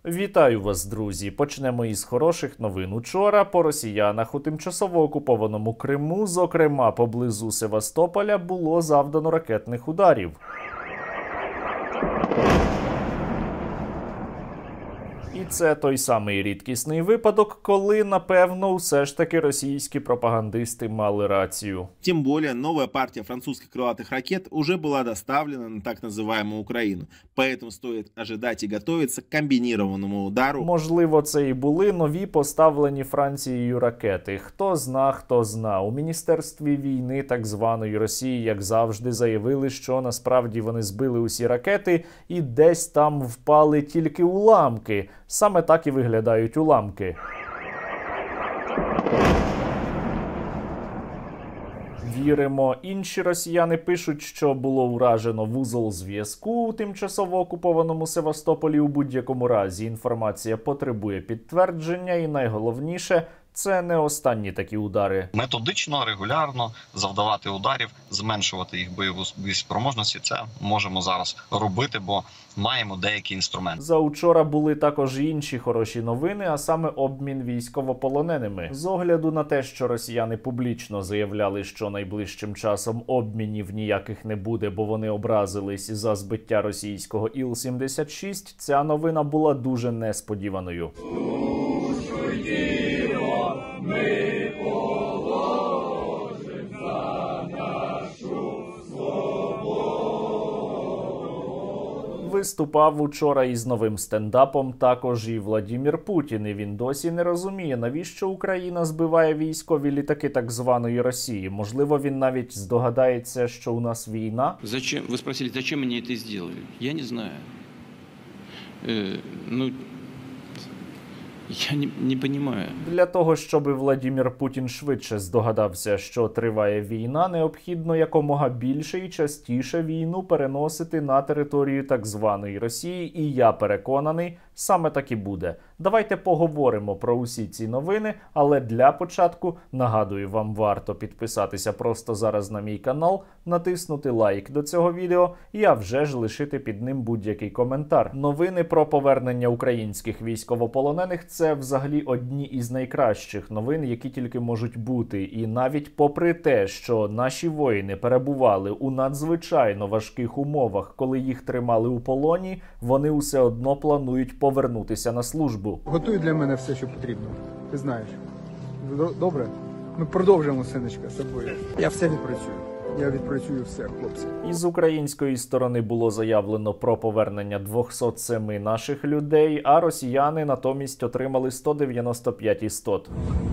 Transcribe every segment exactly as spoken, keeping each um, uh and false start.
Вітаю вас, друзі! Почнемо із хороших новин. Учора по росіянах у тимчасово окупованому Криму, зокрема поблизу Севастополя, було завдано ракетних ударів. І це той самий рідкісний випадок, коли, напевно, все ж таки російські пропагандисти мали рацію. Тем более, новая партия французских крылатых ракет уже была доставлена на так называемую Украину. Поэтому стоит ожидать и готовиться к комбинированному удару. Можливо, це і були нові поставлені Францією ракети. Хто зна, хто зна. У Міністерстві війни так званої Росії, як завжди, заявили, що насправді вони збили усі ракети і десь там впали тільки уламки. Саме так і виглядають уламки. Віримо. Інші росіяни пишуть, що було уражено вузол зв'язку у тимчасово окупованому Севастополі. У будь-якому разі інформація потребує підтвердження і найголовніше – це не останні такі удари. Методично, регулярно завдавати ударів, зменшувати їх бойову спроможності – це можемо зараз робити, бо маємо деякі інструменти. За учора були також і інші хороші новини, а саме обмін військовополоненими. З огляду на те, що росіяни публічно заявляли, що найближчим часом обмінів ніяких не буде, бо вони образились за збиття російського Іл сімдесят шість, ця новина була дуже несподіваною. Ми положим за нашу свободу. Виступав учора із новим стендапом також і Владимир Путін. І він досі не розуміє, навіщо Україна збиває військові літаки так званої Росії. Можливо, він навіть здогадається, що у нас війна. Зачем? Ви спросили, зачем мені це зробили? Я не знаю. Е, ну... Я не, не понимаю. Для того, щоб Владимир Путін швидше здогадався, що триває війна, необхідно якомога більше і частіше війну переносити на територію так званої Росії. І я переконаний, саме так і буде. Давайте поговоримо про усі ці новини, але для початку, нагадую, вам варто підписатися просто зараз на мій канал, натиснути лайк до цього відео і а вже ж лишити під ним будь-який коментар. Новини про повернення українських військовополонених – це взагалі одні із найкращих новин, які тільки можуть бути. І навіть попри те, що наші воїни перебували у надзвичайно важких умовах, коли їх тримали у полоні, вони усе одно планують повернутися на службу. Готуй для мене все, що потрібно. Ти знаєш. Добре? Ми продовжимо, синочка, з собою. Я все відпрацюю. Я відпрацюю все, хлопці. Із української сторони було заявлено про повернення двохсот семи наших людей, а росіяни натомість отримали сто дев'яносто п'ять істот.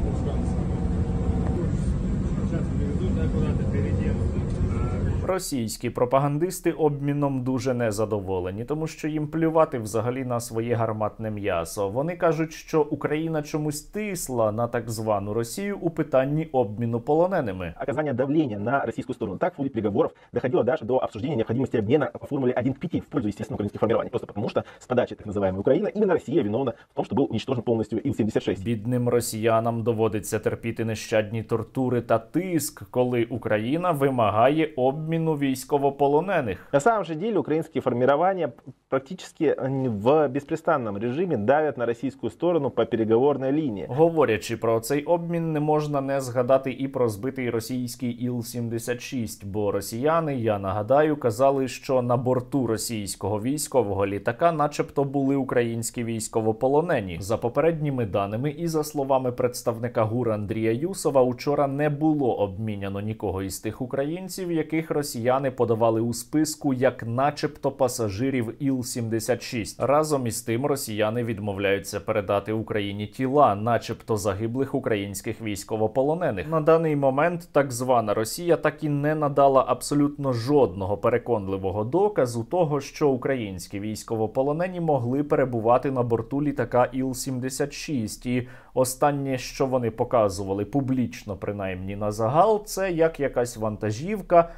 Російські пропагандисти обміном дуже незадоволені, тому що їм плювати взагалі на своє гарматне м'ясо. Вони кажуть, що Україна чомусь тисла на так звану Росію у питанні обміну полоненими. Оказание давления на российскую сторону. Так в ходе переговоров доходило даже до обсуждения необходимости обмена по формуле один к пяти в пользу, естественно, украинских формирований. Просто потому что с подачи так называемой Украины именно Россия виновна в том, что был уничтожен полностью Іл сімдесят шість. Бідним росіянам доводиться терпіти нещадні тортури та тиск, коли Україна вимагає обміну військовополонених. На самом же деле украинские формирования практически в беспрестанном режиме давят на российскую сторону по переговорной линии. Говорячи про цей обмін, не можна не згадати і про збитий російський Іл сімдесят шість, бо росіяни, я нагадаю, казали, що на борту російського військового літака начебто були українські військовополонені. За попередніми даними і за словами представника ГУР Андрія Юсова, учора не було обміняно нікого із тих українців, яких росіяни подавали у списку як начебто пасажирів Іл сімдесят шість. Разом із тим росіяни відмовляються передати Україні тіла начебто загиблих українських військовополонених. На даний момент так звана Росія так і не надала абсолютно жодного переконливого доказу того, що українські військовополонені могли перебувати на борту літака Іл сімдесят шість. І останнє, що вони показували публічно, принаймні на загал, це як якась вантажівка перевозила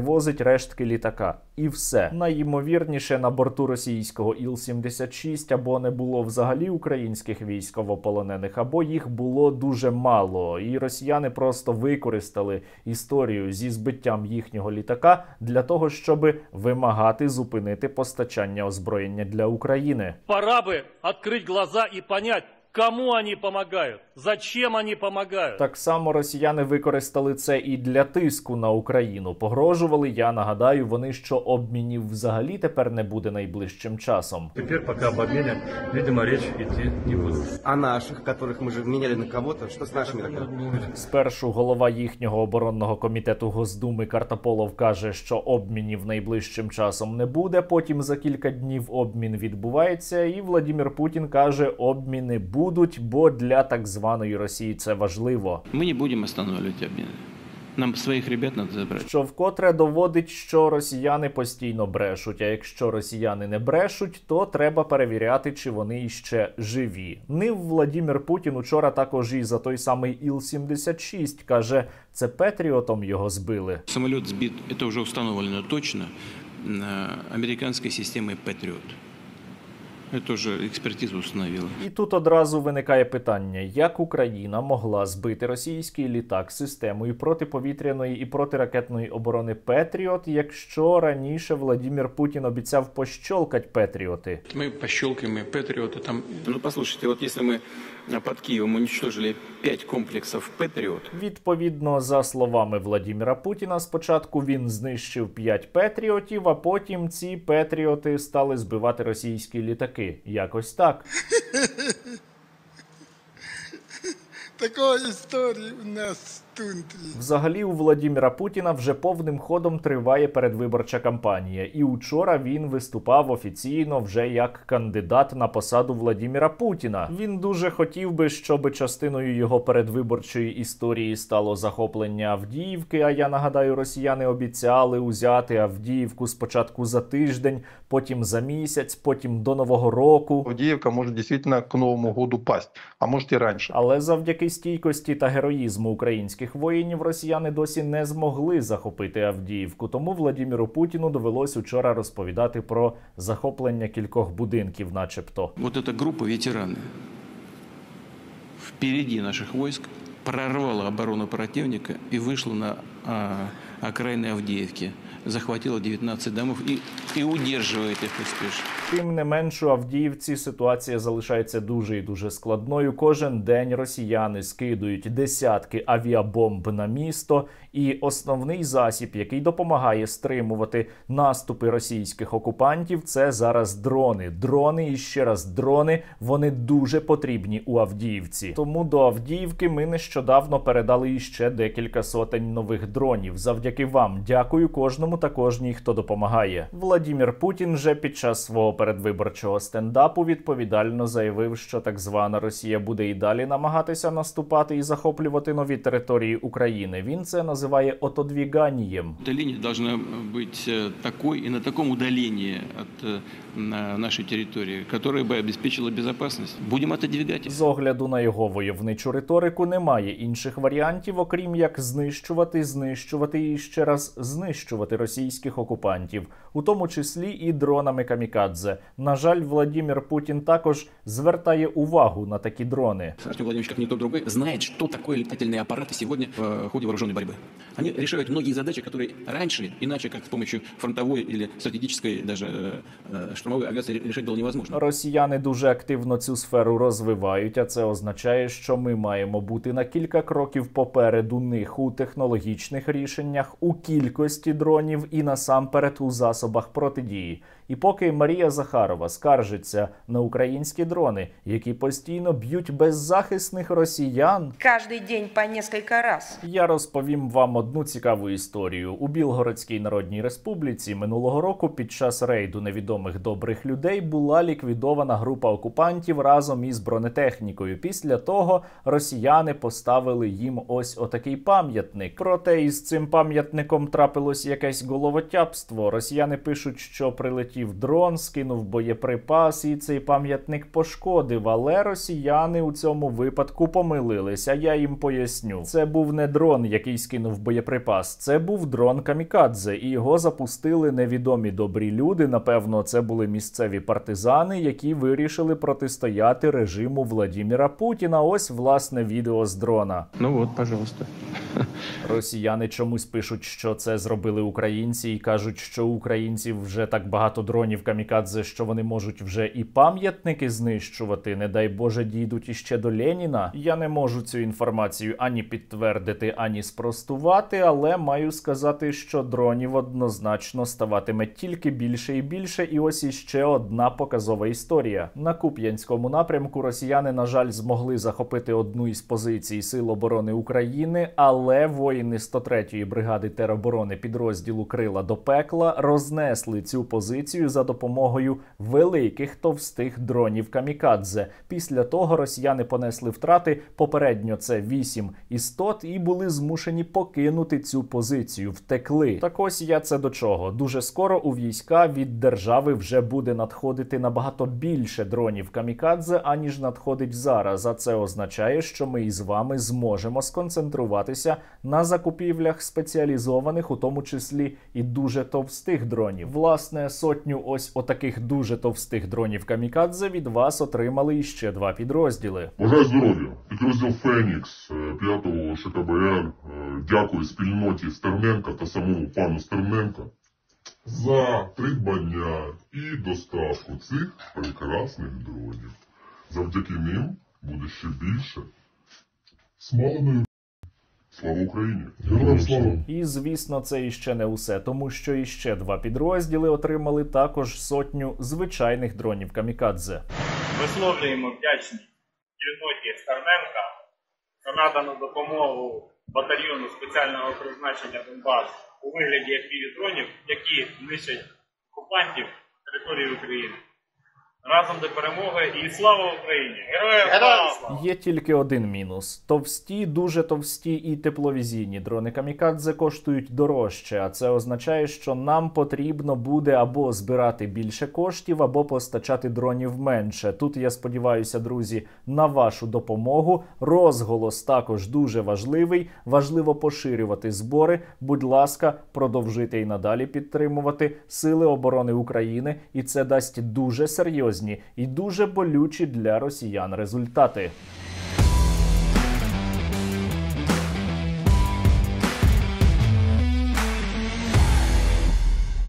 перевозить рештки літака. І все. Найімовірніше, на борту російського Іл сімдесят шість або не було взагалі українських військовополонених, або їх було дуже мало. І росіяни просто використали історію зі збиттям їхнього літака для того, щоб вимагати зупинити постачання озброєння для України. Пора би відкрити глаза і понять, кому вони допомагають, зачем вони допомагають. Так само росіяни використали це і для тиску на Україну. Погрожували, я нагадаю, вони, що обмінів взагалі тепер не буде найближчим часом. Тепер, поки об обміні, видимо, річ йти не буде. А наших, яких ми вже обміняли на кого-то, що з нашими такими? Спершу голова їхнього оборонного комітету Госдуми Картополов каже, що обмінів найближчим часом не буде, потім за кілька днів обмін відбувається, і Владимир Путін каже, обміни будуть, бо для так званої Росії це важливо. Мы не будем останавливать обмены. Нам своих ребят надо забрать. Що вкотре доводить, що росіяни постійно брешуть, а якщо росіяни не брешуть, то треба перевіряти, чи вони іще живі. Нив Владимир Путін учора також і за той самий Іл сімдесят шість, каже, це Петріотом його збили. Самолет сбит, это уже установлено точно, американской системой Патриот. Это уже експертиза установила. І тут одразу виникає питання, як Україна могла збити російський літак системою протиповітряної і протиракетної оборони Петріот, якщо раніше Владимир Путін обіцяв пощолкать Петріоти. Мы пощелкаем Патриоты. Там, ну послушайте, вот если мы под Киевом уничтожили пять комплексов Патриот. Відповідно, за словами Владимира Путіна, спочатку він знищив п'ять Петріотів, а потім ці Петріоти стали збивати російські літаки. Якось так. Такої історії у нас тут. Взагалі, у Владимира Путіна вже повним ходом триває передвиборча кампанія. І учора він виступав офіційно вже як кандидат на посаду Владимира Путіна. Він дуже хотів би, щоб частиною його передвиборчої історії стало захоплення Авдіївки, а я нагадаю, росіяни обіцяли узяти Авдіївку спочатку за тиждень, потім за місяць, потім до Нового року. Авдіївка може дійсно к Новому году пасть, а може і раніше. Але завдяки стійкості та героїзму українських воїнів росіяни досі не змогли захопити Авдіївку. Тому Владимиру Путіну довелось учора розповідати про захоплення кількох будинків начебто. Вот эта группа ветераны впереди наших войск прорвала оборону противника и вышла на а, окраины Авдеевки. Захватила дев'ятнадцять домов і, і удержує їх успішно. Тим не менш, у Авдіївці ситуація залишається дуже і дуже складною. Кожен день росіяни скидують десятки авіабомб на місто, і основний засіб, який допомагає стримувати наступи російських окупантів, це зараз дрони. Дрони і ще раз дрони, вони дуже потрібні у Авдіївці. Тому до Авдіївки ми нещодавно передали іще декілька сотень нових дронів. Завдяки вам. Дякую кожному та кожній, хто допомагає. Владимир Путін же під час свого передвиборчого стендапу відповідально заявив, що так звана Росія буде і далі намагатися наступати і захоплювати нові території України. Він це називає отодвіганням. Эта линия должна быть такой и на таком удалении от нашей территории, которая бы обеспечила безопасность. Будем отодвигать. З огляду на його войовничу риторику немає інших варіантів, окрім як знищувати, знищувати і ще раз знищувати російських окупантів, у тому числі і дронами камікадзе. На жаль, Владимир Путін також звертає увагу на такі дрони. Артем Владимирович, как никто другой, знает, что такое летательные аппараты сегодня в ходе вооруженной борьбы. Они решают многие задачи, которые раньше, иначе как с помощью фронтовой или стратегической, даже э, штурмовой авиации решать было невозможно. Росіяни дуже активно цю сферу розвивають, а це означає, що ми маємо бути на кілька кроків попереду них у технологічних рішеннях, у кількості дронів і насамперед у засобах протидії. І поки Марія Захарова скаржиться на українські дрони, які постійно б'ють беззахисних росіян, кожен день по кілька разів, я розповім вам одну цікаву історію. У Білгородській Народній Республіці минулого року під час рейду невідомих добрих людей була ліквідована група окупантів разом із бронетехнікою. Після того росіяни поставили їм ось отакий пам'ятник. Проте із цим пам'ятником трапилось якесь головотяпство. Росіяни пишуть, що прилетів прилетів дрон, скинув боєприпас і цей пам'ятник пошкодив. Але росіяни у цьому випадку помилилися. Я їм поясню. Це був не дрон, який скинув боєприпас. Це був дрон камікадзе, і його запустили невідомі добрі люди. Напевно, це були місцеві партизани, які вирішили протистояти режиму Владіміра Путіна. Ось, власне, відео з дрона. Ну от, пожалуйста. Росіяни чомусь пишуть, що це зробили українці, і кажуть, що у українців вже так багато дронів камікадзе, що вони можуть вже і пам'ятники знищувати. Не дай Боже, дійдуть іще до Леніна. Я не можу цю інформацію ані підтвердити, ані спростувати, але маю сказати, що дронів однозначно ставатиме тільки більше і більше. І ось іще одна показова історія. На Куп'янському напрямку росіяни, на жаль, змогли захопити одну із позицій Сил оборони України, але воїни сто третьої бригади тероборони підрозділу Крила до пекла рознесли цю позицію за допомогою великих товстих дронів камікадзе. Після того росіяни понесли втрати, попередньо це вісім істот, і були змушені покинути цю позицію, втекли. Так ось я це до чого. Дуже скоро у війська від держави вже буде надходити набагато більше дронів камікадзе, аніж надходить зараз. А це означає, що ми із вами зможемо сконцентруватися на закупівлях спеціалізованих, у тому числі і дуже товстих дронів. Власне, сотню ось отаких дуже товстих дронів камікадзе від вас отримали іще два підрозділи. Бажаю здоров'я. Підрозділ Фенікс п'ятого ШКБР дякую спільноті Стерненка та самому пану Стерненка за придбання і доставку цих прекрасних дронів. Завдяки ним буде ще більше смаленої. Слава Україні! Героям слава! І, звісно, це іще не усе, тому що іще два підрозділи отримали також сотню звичайних дронів камікадзе. Висловлюємо вдячність спільноті Стерненка за надану допомогу батальйону спеціального призначення Донбас у вигляді еф пі ві-дронів, які нищать окупантів території України. Разом до перемоги і слава Україні! Героям слава! Є тільки один мінус. Товсті, дуже товсті і тепловізійні дрони камікадзе коштують дорожче, а це означає, що нам потрібно буде або збирати більше коштів, або постачати дронів менше. Тут я сподіваюся, друзі, на вашу допомогу. Розголос також дуже важливий. Важливо поширювати збори. Будь ласка, продовжуйте і надалі підтримувати Сили оборони України, і це дасть дуже серйозні і дуже болючі для росіян результати.